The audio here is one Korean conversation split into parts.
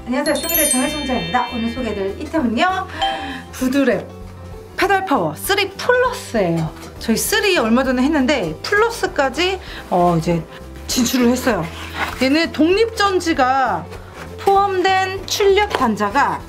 안녕하세요, 쇼미더 정혜성자입니다. 오늘 소개해드릴 이템은요, 부드랩 페달 파워 3 플러스예요. 저희 3 얼마 전에 했는데 플러스까지 이제 진출을 했어요. 얘는 독립전지가 포함된 출력 단자가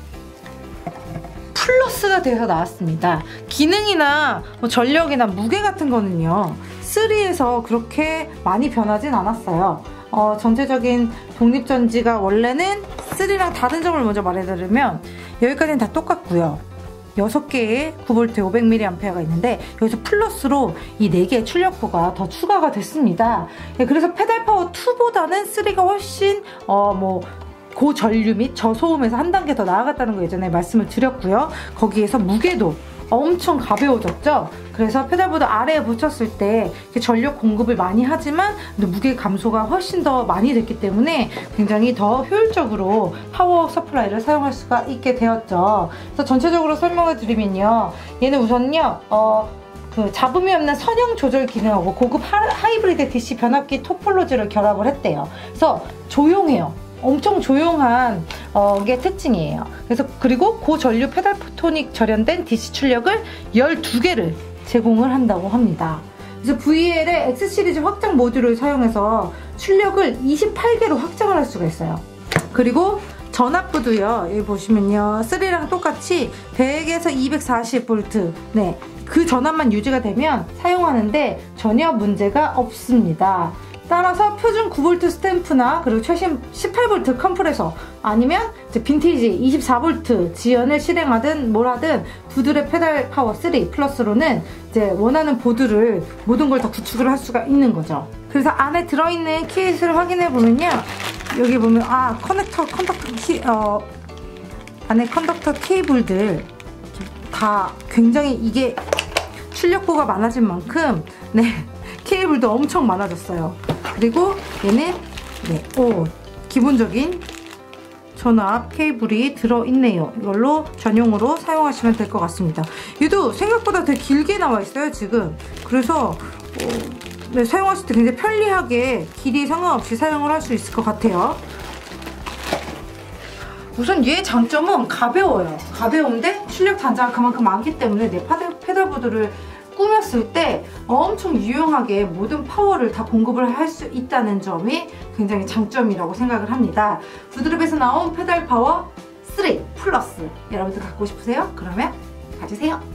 플러스가 돼서 나왔습니다. 기능이나 뭐 전력이나 무게 같은 거는요 3에서 그렇게 많이 변하진 않았어요. 전체적인 독립전지가 원래는 3랑 다른 점을 먼저 말해드리면 여기까지는 다 똑같고요. 6개의 9V 500mAh가 있는데 여기서 플러스로 이 4개의 출력부가 더 추가가 됐습니다. 그래서 페달파워 2보다는 3가 훨씬 고전류 및 저소음에서 한 단계 더 나아갔다는 거 예전에 말씀을 드렸고요. 거기에서 무게도 엄청 가벼워졌죠. 그래서 페달보드 아래에 붙였을 때 전력 공급을 많이 하지만 무게 감소가 훨씬 더 많이 됐기 때문에 굉장히 더 효율적으로 파워 서플라이를 사용할 수가 있게 되었죠. 그래서 전체적으로 설명을 드리면요, 얘는 우선요 잡음이 없는 선형 조절 기능하고 고급 하이브리드 DC 변압기 토폴로지를 결합을 했대요. 그래서 조용해요. 엄청 조용한 게 특징이에요. 그래서 그리고 고전류 페달 포토닉 절연된 DC 출력을 12개를 제공을 한다고 합니다. 그래서 VL의 X 시리즈 확장 모듈을 사용해서 출력을 28개로 확장을 할 수가 있어요. 그리고 전압부도요, 여기 보시면요 3랑 똑같이 100에서 240V, 네, 그 전압만 유지가 되면 사용하는데 전혀 문제가 없습니다. 따라서 표준 9V 스탬프나 그리고 최신 18V 컴프레서 아니면 이제 빈티지 24V 지연을 실행하든 뭘 하든 부드랩 페달 파워 3 플러스로는 이제 원하는 보드를 모든 걸 다 구축을 할 수가 있는 거죠. 그래서 안에 들어있는 케이스를 확인해 보면요, 여기 보면 안에 컨덕터 케이블들 다 굉장히 이게 출력부가 많아진 만큼 케이블도 엄청 많아졌어요. 그리고 얘는 기본적인 전압 케이블이 들어있네요. 이걸로 전용으로 사용하시면 될 것 같습니다. 얘도 생각보다 되게 길게 나와 있어요 지금. 그래서 사용하실 때 굉장히 편리하게 길이 상관없이 사용을 할 수 있을 것 같아요. 우선 얘의 장점은 가벼워요. 가벼운데 출력 단자가 그만큼 많기 때문에 내 페달보드를 꾸몄을 때 엄청 유용하게 모든 파워를 다 공급을 할 수 있다는 점이 굉장히 장점이라고 생각을 합니다. 부드랩에서 나온 페달 파워 3 플러스 여러분들 갖고 싶으세요? 그러면 가지세요.